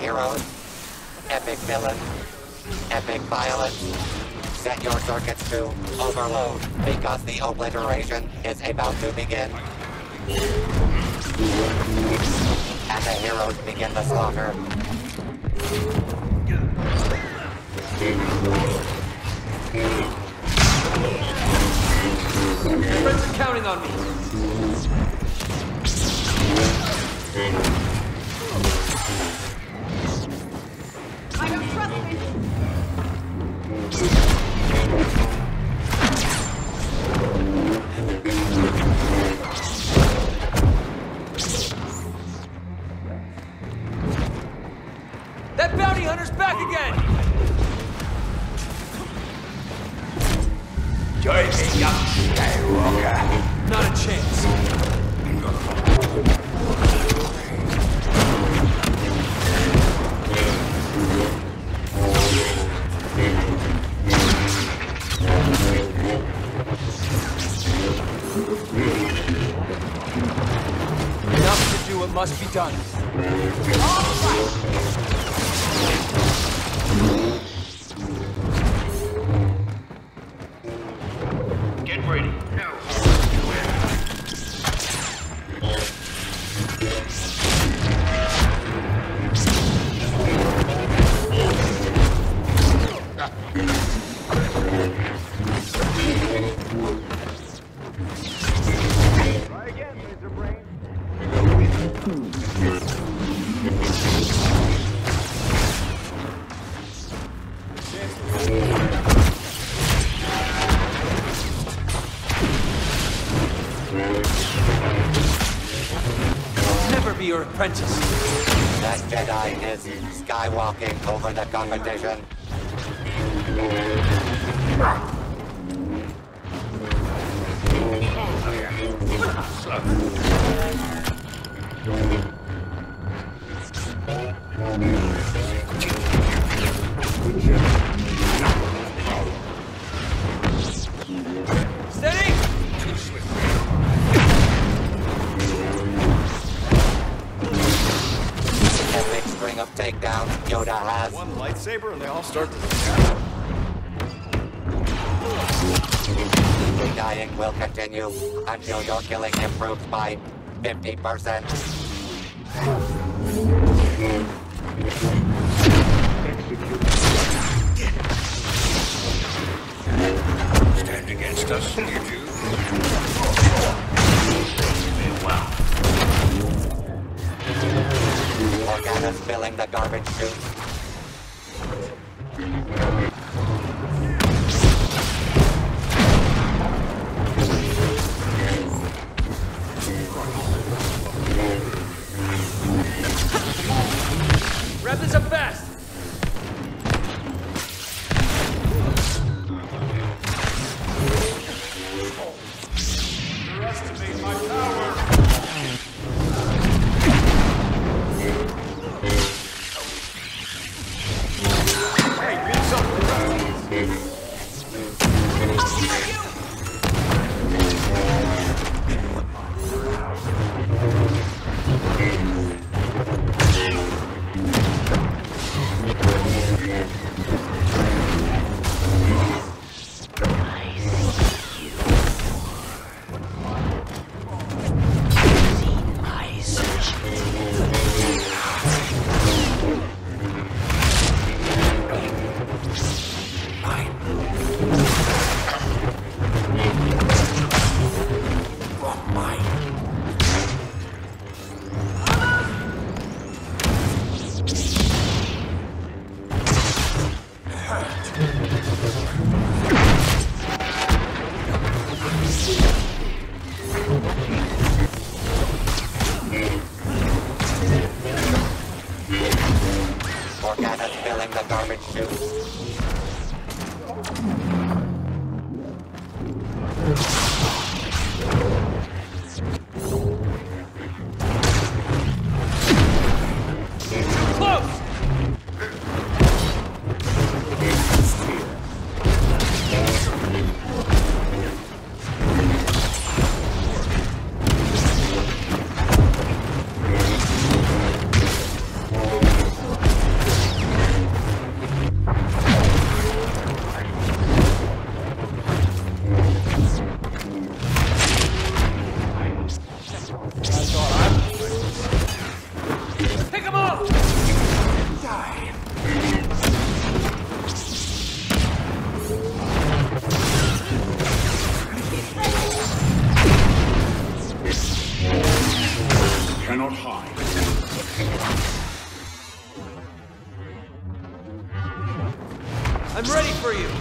heroes, epic villains, epic violence. Set your circuits to overload because the obliteration is about to begin. And the heroes begin the slaughter. Friends are counting on me. I don't trust me. That bounty hunter's back again! Join me, young Skywalker. Not a chance. Enough to do what must be done. Get ready. Try again, Laser Brain. I'll never be your apprentice. That Jedi is skywalking over the competition. Steady! Epic string of takedowns Yoda has. One lightsaber and they all start to... The dying will continue until your killing improves by 50%. Stand against us, you two. Well, Organa's filling the garbage chute. Wrap this up fast! Underestimate my power! Hey, get something! Organa's filling the garbage chute. Close! cannot hide. I'm ready for you!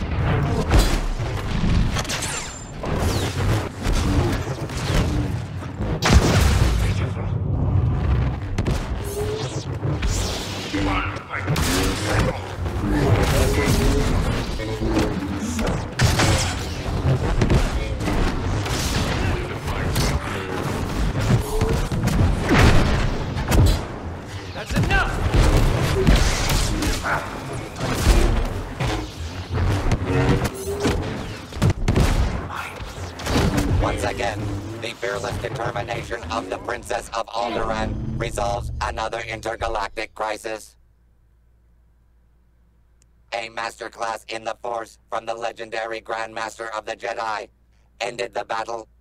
That's enough! Once again, the fearless determination of the Princess of Alderaan resolves another intergalactic crisis. A masterclass in the Force from the legendary Grand Master of the Jedi ended the battle